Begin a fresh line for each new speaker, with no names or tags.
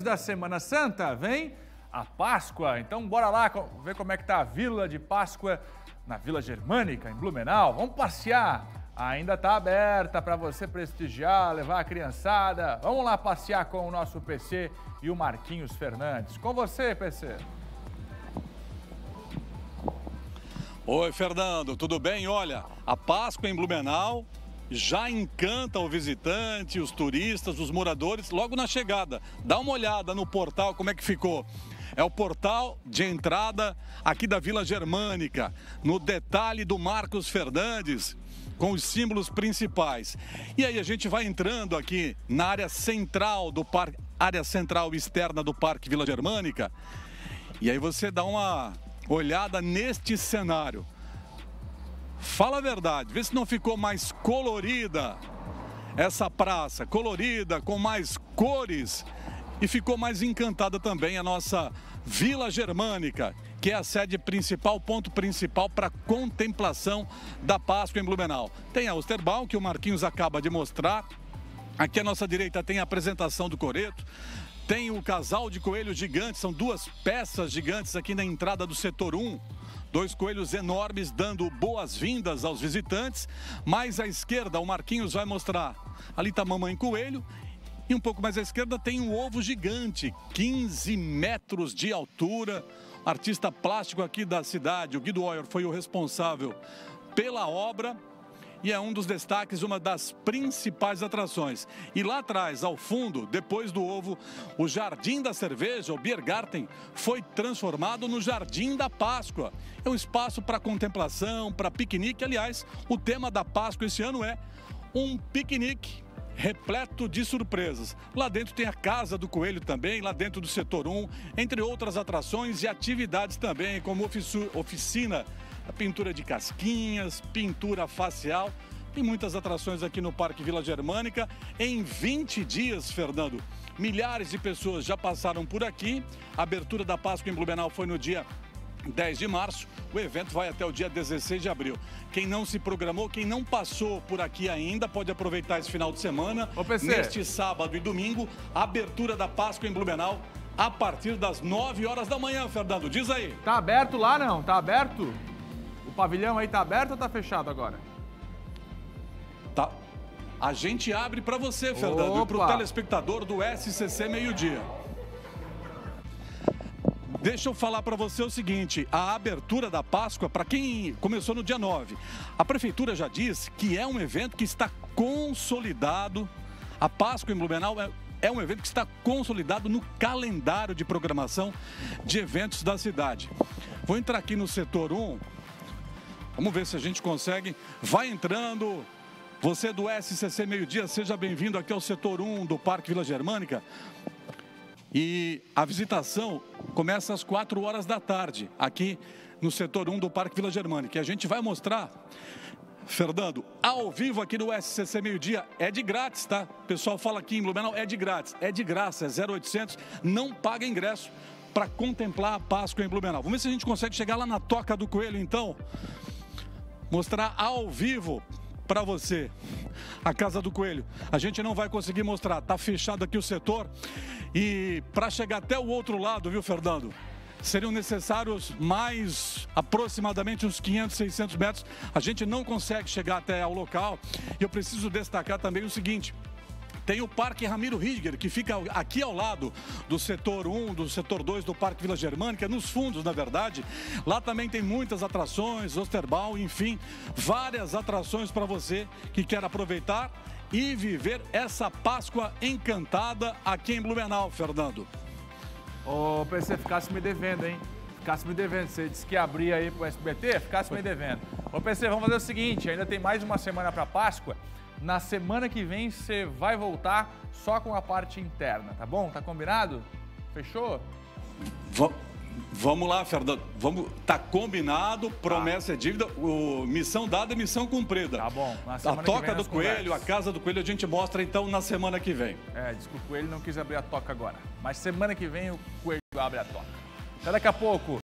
da Semana Santa, vem a Páscoa. Então bora lá ver como é que tá a Vila de Páscoa na Vila Germânica, em Blumenau. Vamos passear. Ainda está aberta para você prestigiar, levar a criançada. Vamos lá passear com o nosso PC e o Marquinhos Fernandes. Com você, PC.
Oi, Fernando, tudo bem? Olha, a Páscoa em Blumenau já encanta o visitante, os turistas, os moradores logo na chegada. Dá uma olhada no portal, como é que ficou. É o portal de entrada aqui da Vila Germânica, no detalhe do Marcos Fernandes, com os símbolos principais. E aí a gente vai entrando aqui na área central do parque, área central externa do Parque Vila Germânica. E aí você dá uma olhada neste cenário. Fala a verdade, vê se não ficou mais colorida essa praça, colorida, com mais cores, e ficou mais encantada também a nossa Vila Germânica, que é a sede principal, ponto principal para contemplação da Páscoa em Blumenau. Tem a Osterbaum, que o Marquinhos acaba de mostrar. Aqui à nossa direita tem a apresentação do coreto. Tem o casal de coelhos gigantes, são duas peças gigantes aqui na entrada do setor 1. Dois coelhos enormes dando boas-vindas aos visitantes. Mais à esquerda, o Marquinhos vai mostrar. Ali está a mamãe coelho. E um pouco mais à esquerda tem um ovo gigante, 15 metros de altura. Artista plástico aqui da cidade, o Guido Oyer, foi o responsável pela obra. E é um dos destaques, uma das principais atrações. E lá atrás, ao fundo, depois do ovo, o Jardim da Cerveja, o Biergarten, foi transformado no Jardim da Páscoa. É um espaço para contemplação, para piquenique. Aliás, o tema da Páscoa esse ano é um piquenique repleto de surpresas. Lá dentro tem a Casa do Coelho também, lá dentro do setor 1, entre outras atrações e atividades também, como oficina, a pintura de casquinhas, pintura facial. Tem muitas atrações aqui no Parque Vila Germânica. Em 20 dias, Fernando, milhares de pessoas já passaram por aqui. A abertura da Páscoa em Blumenau foi no dia 10 de março. O evento vai até o dia 16 de abril. Quem não se programou, quem não passou por aqui ainda, pode aproveitar esse final de semana. Neste sábado e domingo, a abertura da Páscoa em Blumenau a partir das 9 horas da manhã, Fernando. Diz aí.
Tá aberto lá, não? Tá aberto? O pavilhão aí tá aberto ou tá fechado agora?
Tá. A gente abre para você, Fernando, e para o telespectador do SCC Meio-Dia. Deixa eu falar para você o seguinte, a abertura da Páscoa, para quem começou no dia 9, a Prefeitura já disse que é um evento que está consolidado. A Páscoa em Blumenau é um evento que está consolidado no calendário de programação de eventos da cidade. Vou entrar aqui no setor 1, vamos ver se a gente consegue. Vai entrando, você do SCC Meio-Dia, seja bem-vindo aqui ao setor 1 do Parque Vila Germânica. E a visitação começa às 4 horas da tarde, aqui no setor 1 do Parque Vila Germânica. E a gente vai mostrar, Fernando, ao vivo aqui no SCC Meio-Dia. É de grátis, tá? O pessoal fala aqui em Blumenau, é de grátis. É de graça, é 0800, não paga ingresso para contemplar a Páscoa em Blumenau. Vamos ver se a gente consegue chegar lá na Toca do Coelho, então. Mostrar ao vivo para você a Casa do Coelho. A gente não vai conseguir mostrar, tá fechado aqui o setor. E para chegar até o outro lado, viu, Fernando? Seriam necessários mais aproximadamente uns 500, 600 metros. A gente não consegue chegar até ao local. E eu preciso destacar também o seguinte: tem o Parque Ramiro Ridger, que fica aqui ao lado do setor 1, do setor 2 do Parque Vila Germânica, nos fundos, na verdade. Lá também tem muitas atrações, Osterbaum, enfim, várias atrações para você que quer aproveitar e viver essa Páscoa encantada aqui em Blumenau, Fernando.
Ô, PC, ficasse me devendo, hein? Ficasse me devendo. Você disse que ia abrir aí pro SBT, ficasse me devendo. Ô, PC, vamos fazer o seguinte, ainda tem mais uma semana para Páscoa. Na semana que vem você vai voltar só com a parte interna, tá bom? Tá combinado? Fechou?
Vamos lá, Fernando. Tá combinado, promessa é dívida, missão dada é missão cumprida.
Tá bom.
A Toca do Coelho, a Casa do Coelho, a gente mostra então na semana que vem.
Diz que o Coelho não quis abrir a toca agora. Mas semana que vem o Coelho abre a toca. Até daqui a pouco.